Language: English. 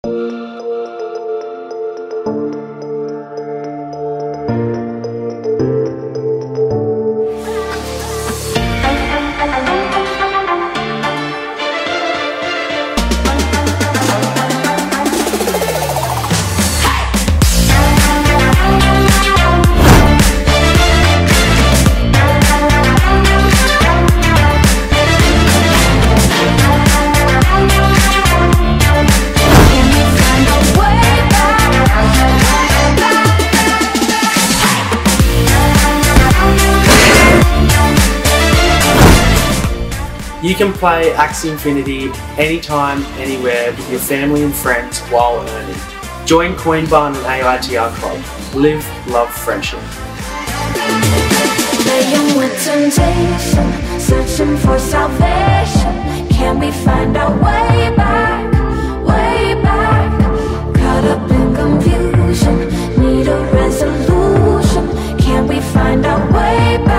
You can play Axie Infinity anytime, anywhere with your family and friends while earning. Join Coinbarn and AITR Club. Live, love, friendship. Playing with temptation, searching for salvation. Can we find our way back, way back? Caught up in confusion, need a resolution. Can we find our way back?